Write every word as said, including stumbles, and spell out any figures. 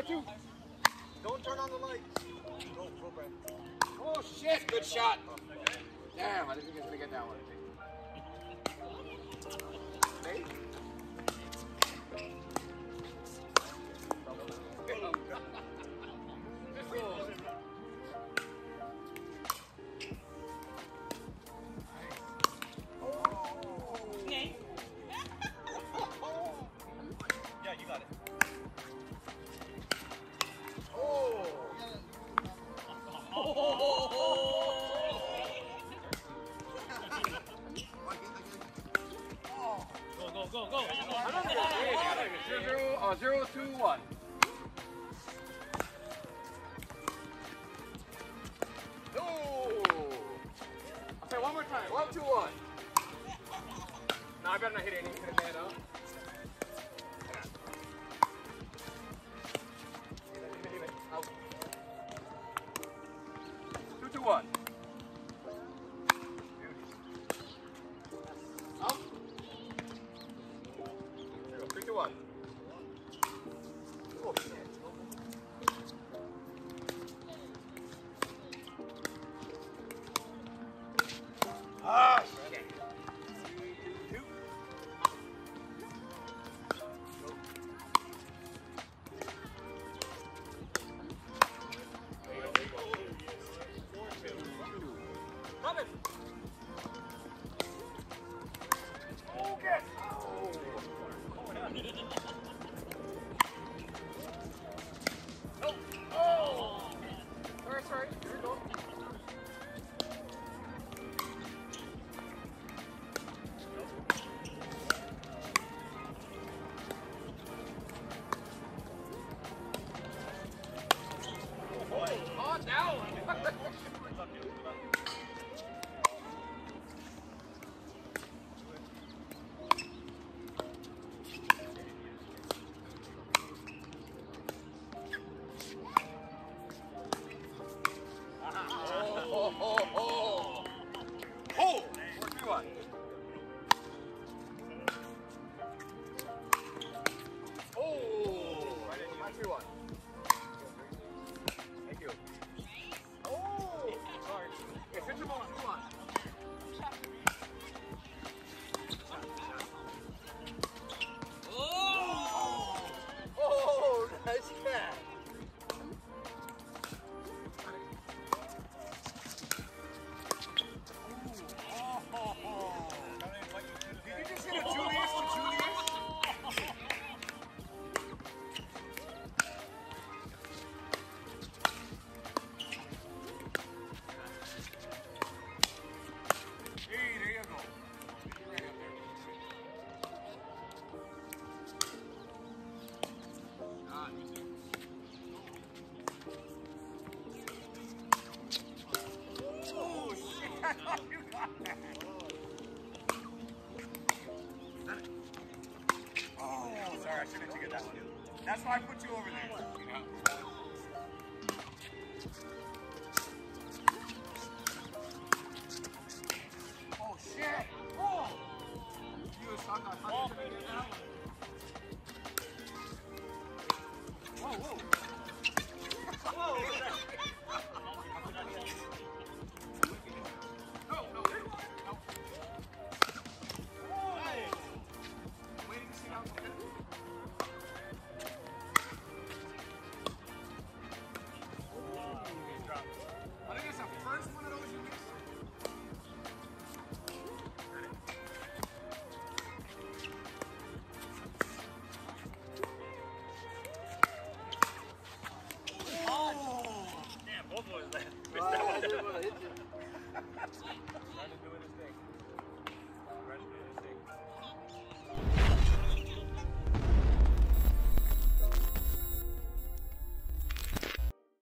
got you. Don't turn on the lights. Go, go, Branden. Oh shit! Good shot. Damn, I didn't think he was gonna get that one. Hey. Yeah, you got it. Oh! Go, go, go, go. Zero, zero, uh, zero, two, one. No! I'll say one more time. One, two, one. No, I better not hit anything. Hit a man up. Out. Two, two, one. Out. Three, two, one. Oh, shit. Ah, shit. Two. Love it. Oh, get. Oh. Oh. Oh. Sorry, sorry. Here we go. Oh, down. Oh, oh, oh. Oh! four, three, one. Oh! five, three, one. Thank you. Oh! Sorry. It's such a ball, two, one. Oh! Oh! Nice catch. Did you just hit a Julius to Julius? Hey, there you go. Right up there. Ah, easy. Oh, shit. You got that. Oh, sorry, I shouldn't have taken that one. That's why I put you over there. Yeah. Oh, shit! Oh! You was talking about how to get that one. Whoa, whoa. Whoa!